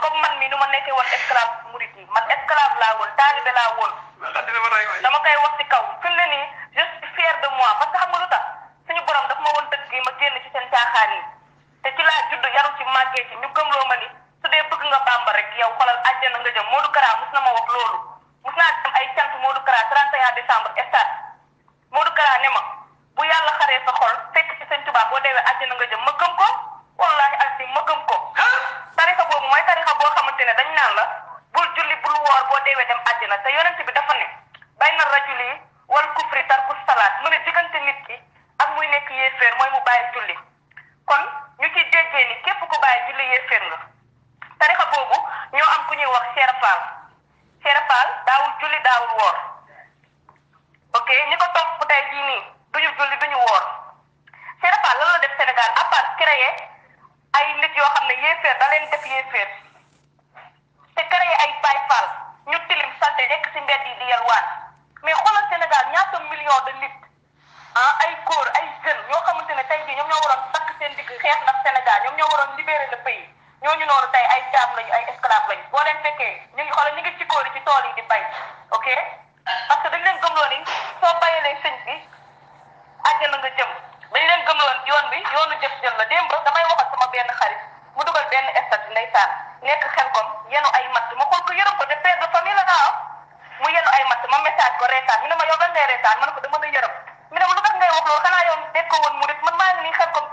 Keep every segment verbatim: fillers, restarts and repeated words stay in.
comme man mi nu ma nekkee woon esclave murit yi man esclave laa woon taalibe laa woon dama koy wax ci kaw fi mu ne nii je suis fier de moi parce que xam nga lu tax suñu borom daf ma woon dëgg gi ma génn ci seen caaxaan yi te ci laa judd yaru ci màggee ci ñu gëmloo ma ni su dee bëgg nga Bàmba rek yow xoolal àjjana nga jëm Modou Kara mus na ma wax loolu mus naa dem ay cant Modou Kara trente et un décembre stade Modou Kara ne ma bu yàlla xaree sa xol fekk ci sëñ Tuubaa boo deewee àjjana nga jëm ma gëm ko wallaahi azim ma gëm ko tarixa boobu mooy tarixa boo xamante ne dañ naan la bul julli bul woor boo deewee dem àjjana te yonent bi dafa ne bayna rajuli wal kufri tarku salaat mu ne diggante nit ki ak muy nekk yéeféer mooy mu bàyyi julli kon ñu ciy déggee ni képp ku bàyyi julli yéeféer nga tarixa boobu ñoo am ku ñuy wax Cheikh Fall Cheikh Fall daawul julli daawul woor ok ñi ko topp tey jii nii duñu julli duñu woor Cheikh Fall lan la def Sénégal à part créer ay nit yoo xam ne yéeféer da leen def yéeféer te créer ay Baay Fall ñu tilim salte nekk ci mbedd yi di yalwaan mais xoolal Sénégal ñaata million de nit ah ay góor ay jeunes ñoo xamante ne tey jii ñoom ñoo waroon takk seen digg xeex ndax Sénégal ñoom ñoo waroon libérer le pays ñooñu noonu tey ay jaam lañu ay esclave lañu boo leen fekkee ñu ngi xoolal ñu ngi ci góor yi ci tool yi di bay ok parce que dañ leen gëmloo ni soo bayalee sëñ bi àjjana nga jëm dañ leen gëmloon yoon bi yoonu jëf jël la démb damay waxal sama benn xarit mu dugal benn statut ndeysaan nekk xel kom yenu ay matt ma xool ko yërëm ko te père de famille la naa mu yenu ay matt ma message ko reetaan mi ne ma yow lan ngay reetaan ma ne ko dama la yërëm mi ne ma lu tax ngay wax loolu xanaa yow dégg ko woon mu rit man maa ngi nii xel kom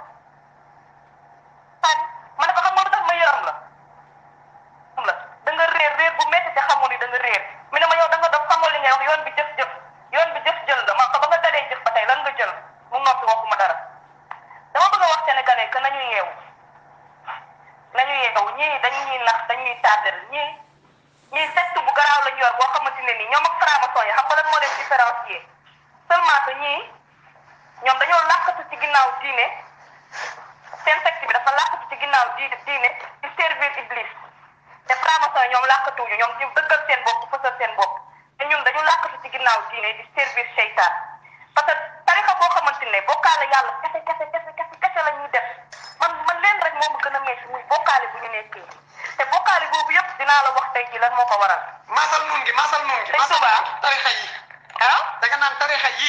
ma ne ko xam nga lu tax ma yërëm la xam la da nga réer réer bu métti te xamul ni da nga réer mi ne ma yow da nga dof xamoo li ngay wax yoon bi jëf-jëf yoon bi jëf-jël la ma ko ba nga dalee jëf ba tey lan nga jël mu noppi waxuma dara dama bëgg a wax sénégalais que nañu yeewu nañu yeewu ñii dañuy nax dañuy tàddal ñii ñii secte bu garaaw lañu yor boo xamante ne nii ñoom ak franc-maçon yi xam nga lan moo leen différencier seulement que ñii ñoom dañoo làkkatu ci ginnaaw diine seen secte bi dafa làkkatu ci ginnaaw diine diine di servir iblis te franc-maçon yi ñoom làkkatuñu ñoom ñu dëggal seen bopp fësal seen bopp te ñun dañu làkkatu ci ginnaaw diine di servir seytaan parce que tarixa boo xamante ne bokkaale yàlla kese kese kese kese kese la ñuy def man man leen rek moo ma gën a metti muy bokkaale bu ñu nekkee te bokkaale boobu yëpp dinaa la wax tey ji lan moo ko waral. maasal nun gi maasal nun gi. sëñ Tuubaa tarixa yi. ah da nga naan tarixa yi.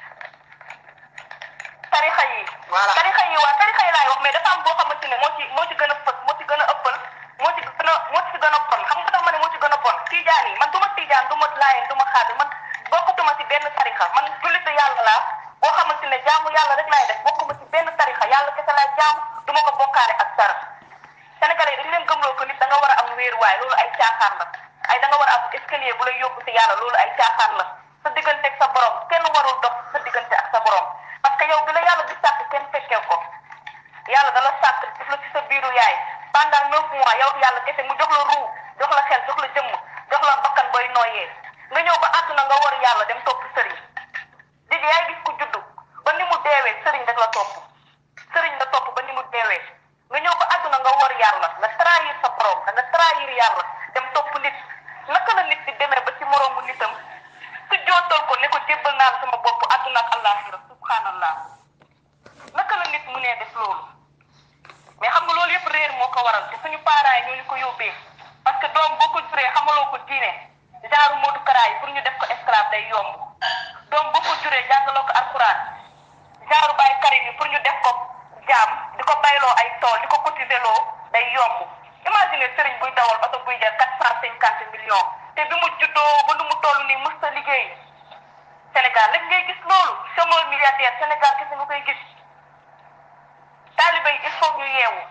tarixa yi. voilà tarixa yi waa tarixa yi laay wax mais dafa am boo xamante ne moo ci moo ci gën a fës moo ci gën a ëppal moo ci gën a moo ci gën a bon xam nga tax ma ne moo ci gën a bon tiijaan yi man du ma tiijaan du ma laayeen du ma xaadir man bokkutuma ci benn tarixa man jullitu yàlla laa boo xamante ne jaamu yàlla rek laay def bokkuma ci benn tarixa yàlla kese laay jaamu du ma ko bokkaale ak dara sénégalais dañu leen gëmloo ko nit da nga war a am wéeruwaay loolu ay caaxaan la ay da nga war a am escalier bu lay yóbbu ci yàlla loolu ay caaxaan la sa diggante ak sa borom kenn warul dox sa diggante ak sa borom parce que yow bi la yàlla di sàkk kenn fekkee ko yàlla da la sàkk def la ci sa biiru yaay pendant neuf mois yow yàlla kese mu jox la ruu jox la xel jox la jëmm jox la bakkan booy nooyee nga ñëw ba àdduna nga war yàlla dem topp sëriñ léegi yaay gis ku juddu ba ni mu deewee sëriñ rek la topp sëriñ la topp ba ni mu deewee nga ñëw ba àdduna nga war yàlla nga trahir sa borom da nga trahir yàlla dem topp nit naka la nit di demee ba ci moroomu nitam su jootal ko ne ko jébbal naa sama bopp àdduna ak àllaaxira subhanallah naka la nit mu nee def loolu mais xam nga loolu yëpp réer moo ko waral te suñu parents yi ñoo ñu ko yóbbee parce que doom boo ko juree xamaloo ko diine genre Modou Kara yi pour ñu def ko esclave day yomb doom boo ko juree jàngaloo ko alxuraan genre Baye Karim yi pour ñu def ko jaam di ko bayloo ay tool di ko cotiser loo day yomb imagine sëriñ buy dawal oto buy jar quatre cent cinquante millions te bi mu juddoo ba nu mu toll nii mës ta liggéey Sénégal léegi ngay gis loolu chômeur milliardaire Sénégal kese nga koy gis taalibe yi il faut ñu yeewu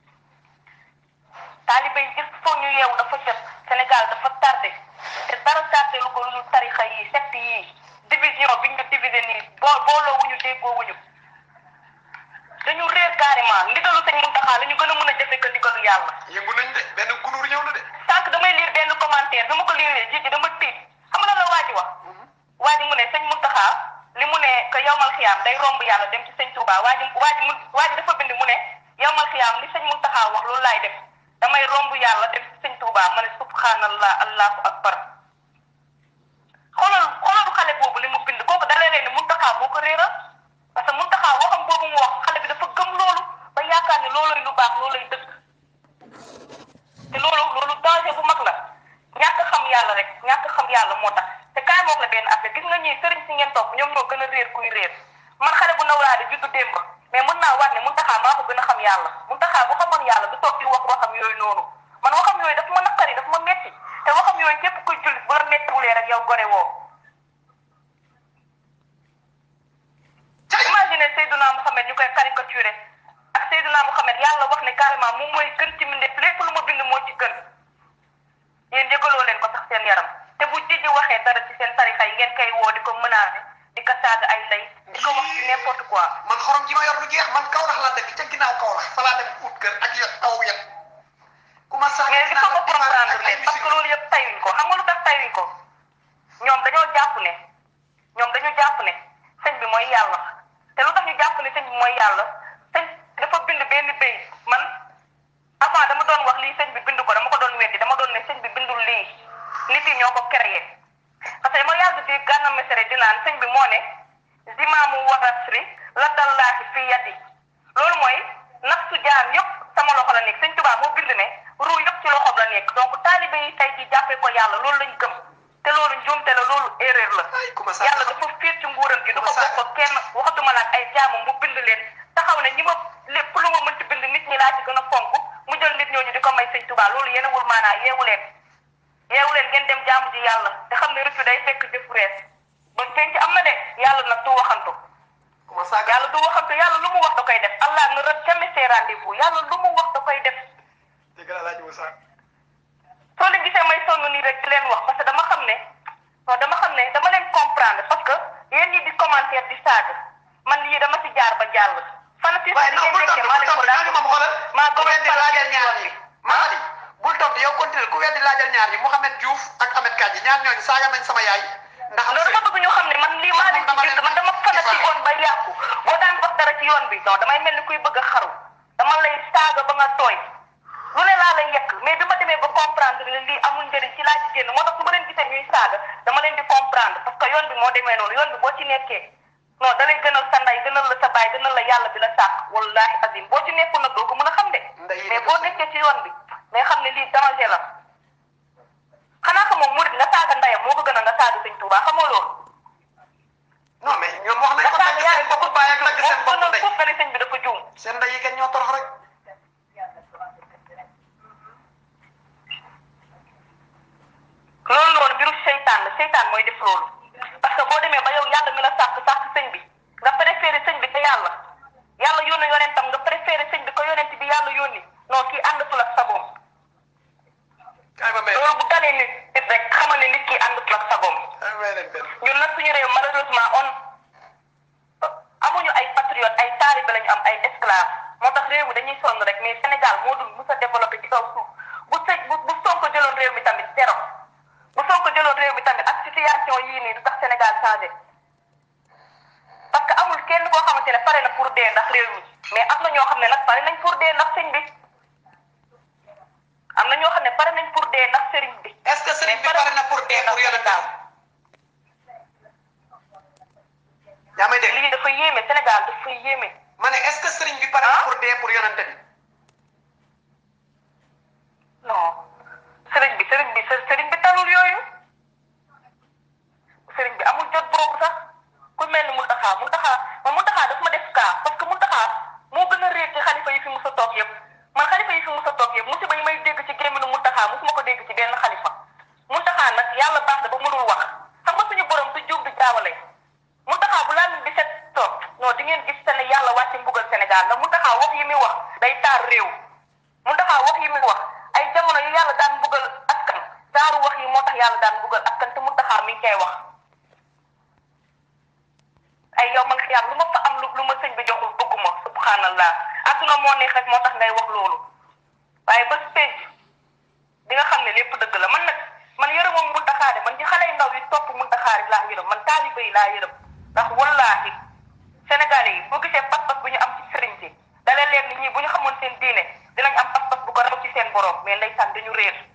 taalibe yi il faut ñu yeewu dafa jot Sénégal dafa tardé te dara tardé lu ko lu tarixa yi secte yi division bi ñu divisé nii boo booloo wuñu déggoo wuñu dañu réer carrément ndigalu sëñ Muntaxa la ñu gën a mën a jëfe que ndigalu yàlla. yëngu nañ de benn gunóor ñëw na de. sànq damay lire benn commentaire bi ma ko lire ji ji dama tiit xam nga la waa ji wax. waa ji mu ne sëñ Muntaxa li mu ne que yowmal xiyaam day romb yàlla dem ci sëñ Touba waa ji waa ji mu waa ji dafa bind mu ne yowmal xiyaam li sëñ Muntaxa wax loolu laay def damay romb yàlla dem ci sëñ Touba ma ne subhanallah allahu akbar xoolal xoolal xale boobu li mu bind kooku dalee leen ni Muntaxa moo ko réeral parce que Muntaxa waxam boobu mu wax xale bi dafa gëm loolu ba yaakaar ne loolooy lu baax loolooy dëgg te loolu loolu yàlla moo tax te kaay moom la benn affaire gis nga ñii sëriñ si ngeen topp ñoom ñoo gën a réer kuy réer man xale bu ndaw laa di juddu démb mais mën naa waat ne Muntaxa maa ko gën a xam yàlla Muntaxa bu xamoon yàlla du toog di wax waxam yooyu noonu man waxam yooyu dafa ma naqari dafa ma metti te waxam yooyu képp kuy jullit bu la mettiwulee rek yow gore woo imagine Seydina Mouhamed ñu koy caricaturé ak Seydina Mouhamed yàlla wax ne carrément moom mooy gën ci mbindeef lépp lu ma bind moo ci gën yéen yëgaloo leen ko sax seen yaram te bu jiji waxee dara ci seen tarixa yi ngeen koy woo di ko menacé di ko saaga ay lay di ko wax ci n'importe quoi. man xorom ji ma yor du jeex man Kaolack laa dëkk ca ginnaaw Kaolack fa laa dem ut kër ak yot taw yet ku ma saaga mais il faut que comprendre leen parce que loolu yëpp tayuñ ko xam nga lu tax tayuñ ko ñoom dañoo jàpp ne ñoom dañoo jàpp ne sëñ bi mooy yàlla te lu tax ñu jàpp ne sëñ bi mooy yàlla sëñ dafa bind benn béy man avant dama doon wax lii sëñ bi bind ko dama ko doon weddi dama doon ne sëñ bi bindul lii nit yi ñoo ko créé parce que dama yàgg di Gana Messere di naan sëñ bi moo ne zimaamu warasri la dallaahi fi yadi loolu mooy nafsu jaam yëpp sama loxo la nekk sëñ Tuubaa moo bind ne ruu yëpp ci loxoom la nekk donc taalibe yi tey ji jàppee ko yàlla loolu lañ gëm te loolu njuumte la loolu erreur la yàlla dafa fiir ci nguuram gi du ko bokk kenn waxatuma la ak ay jaamam mu bind leen taxaw ne ñi ma lépp lu ma mënti bind nit ñi laa ci gën a fonk mu jël nit ñooñu di ko may sëñ Tuubaa loolu yéen a wul maanaa yeewu leen yeewu leen ngeen dem jaamu ji yàlla te xam ne rëccu day fekk jëfu rees ba penc am na de yàlla nag du waxantu yàlla du waxantu yàlla lu mu wax da koy def Allah ne rate jamais ses rendez-vous yàlla lu mu wax da koy def soo leen gisee may sonn nii rek di leen wax parce que dama xam ne non dama xam ne dama leen comprendre parce que yéen ñi di commentaire di saaga man lii dama ci jaar ba jàll fanatisme waaye bi non ngeen bul nekkee tontu maa bul leen ko tontu daal ñooñu moom xoolal maa ku gën a weddi laajal ñaar yoon ñi bi Mamadi bul tontu yow continué ku weddi laajal ñaar ñi Mouhamed Diouf ak Ahmed Kandji ñaar ñooñu saaga nañ sama yaay ndax loolu dama bëgg ñu xam ne man lii maa leen ci gis man dama fanatique woon ba yàqu boo daan wax dara ci yoon bi non damay mel ni kuy bëgg a xaru dama lay saaga ba nga tooy lu ne laa lay yekk mais bi ma demee ba comprendre ne lii amul njëriñ ci laa ci génn moo tax su ma leen gisee ñuy saaga dama leen di comprendre parce que yoon bi moo demee noonu yoon bi boo ci nekkee non da lay gënal sa ndey gënal la sa baay gënal la yàlla bi la sàkk wallahi azim boo ci nekkul nag doo ko mën a xam de mais boo nekkee ci yoon bi mais xam ne lii danger la xanaa xamoo murid nga saaga ndeyam moo ko gën a nga saaga sëñ Tuubaa xamoo loolu non mais ñoom wax nañ nga ko saaga yaay seen bopp baay ak lagg seen bopp moo ndey foofu nga ne sëñ bi dafa juum seen ndey yi kenn ñoo torox rek loolu noonu mbiru seytaan la seytaan mooy def loolu parce que boo demee ba yow yàlla mi la sàkk sàkk sëñ bi nga préféré sëñ bi te yàlla yàlla yónni yonentam nga préféré sëñ bi ko yonent bi yàlla yónni non kii àndatul ak sagoom kay ma may loolu bu dalee nit nit rek xamal ne nit kii àndatul ak sagoom kay may leen benn ñun nag suñu réew malheureusement on amuñu ay patriote ay taalibe lañu am ay esclave moo tax réew mi dañuy sonn rek mais Sénégal moo dul mus a développé ci kaw suuf bu sëñ bu bu Sonko jëloon réew mi tamit zéro bu Sonko jëloon réew mi tamit ak situation yii nii du tax Sénégal changé parce que amul kenn koo xamante ne pare na pour dee ndax réew mi mais am na ñoo xam ne nag pare nañ pour dee ndax sëñ bi am na ñoo xam ne pare nañ pour dee ndax sëriñ bi. est-ce que sëriñ bi pare na pour dee pour yonentam yaa may dégg lii dafa yéeme Sénégal dafa yéeme. ma ne est-ce que sëriñ bi pare na pour dee pour yonente bi non sëriñ bi sëriñ bi sëriñ bi talul yooyu sëriñ bi amul jot boobu sax ku mel ni Muntaxa Muntaxa man Muntaxa daf ma def kaa parce que Muntaxa moo gën a réer ci xalifa yi fi mus a toog yëpp man xalifa yi fi mus a toog yëpp musiba yi may dégg ci gémminu Muntaxa musuma ko dégg ci benn xalifa Muntaxa nag yàlla baax na ba mënul wax xam nga suñu borom du juum du jaawale Muntaxa bu laa di set toog non di ngeen gis ne yàlla wàcce mbugal Sénégal ndax Muntaxa wax yi muy wax day taar réew Muntaxa wax yi muy wax ay jamono yu yàlla daan mbugal askan saaru wax yi moo tax yàlla daan mbugal askan te Muntaxa mi ngi koy wax ay yow man xiyaam lu ma fa am lu lu ma sëñ bi joxul bëgguma subhanallah adduna moo neex rek moo tax ngay wax loolu waaye ba pénc di nga xam ne lépp dëgg la man nag man yërëm moom Muntaxa de man ci xale yu ndaw yi topp Muntaxa rek laa yërëm man taaliba yi laa yërëm ndax wallaahi Sénégalais yi boo gisee pas-pas bu ñu am ci sëriñ si dalee leen ni ñii bu ñu xamoon seen diine dinañ am pas-pas bu ko raw ci seen borom mais ndeysaan dañu réer